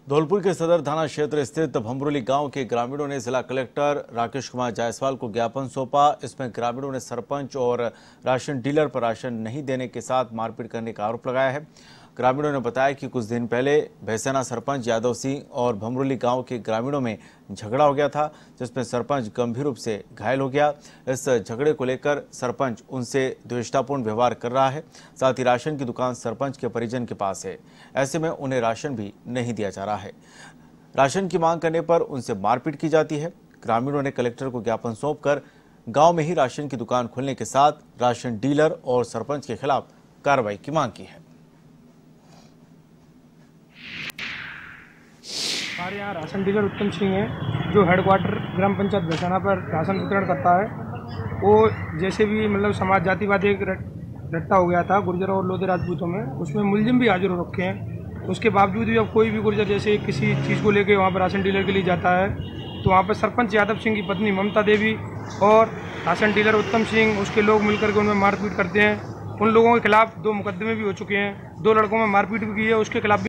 धौलपुर के सदर थाना क्षेत्र स्थित भमरुली गांव के ग्रामीणों ने जिला कलेक्टर राकेश कुमार जायसवाल को ज्ञापन सौंपा। इसमें ग्रामीणों ने सरपंच और राशन डीलर पर राशन नहीं देने के साथ मारपीट करने का आरोप लगाया है। ग्रामीणों ने बताया कि कुछ दिन पहले भैसेना सरपंच यादव सिंह और भमरुली गांव के ग्रामीणों में झगड़ा हो गया था, जिसमें सरपंच गंभीर रूप से घायल हो गया। इस झगड़े को लेकर सरपंच उनसे द्वेषतापूर्ण व्यवहार कर रहा है। साथ ही राशन की दुकान सरपंच के परिजन के पास है, ऐसे में उन्हें राशन भी नहीं दिया जा रहा है। राशन की मांग करने पर उनसे मारपीट की जाती है। ग्रामीणों ने कलेक्टर को ज्ञापन सौंपकर गांव में ही राशन की दुकान खोलने के साथ राशन डीलर और सरपंच के खिलाफ कार्रवाई की मांग की है। हमारे यहाँ राशन डीलर उत्तम सिंह है, जो हेडक्वार्टर ग्राम पंचायत भैसेना पर राशन वितरण करता है। वो जैसे भी मतलब समाज जातिवाद एक रट्टा हो गया था गुर्जर और लोधे राजपूतों में, उसमें मुलजिम भी हाजिर हो रखे हैं। उसके बावजूद भी अब कोई भी गुर्जर जैसे किसी चीज़ को लेके वहाँ पर राशन डीलर के लिए जाता है तो वहाँ पर सरपंच यादव सिंह की पत्नी ममता देवी और राशन डीलर उत्तम सिंह उसके लोग मिलकर के उनमें मारपीट करते हैं। उन लोगों के खिलाफ 2 मुकदमे भी हो चुके हैं, 2 लड़कों में मारपीट भी की है, उसके खिलाफ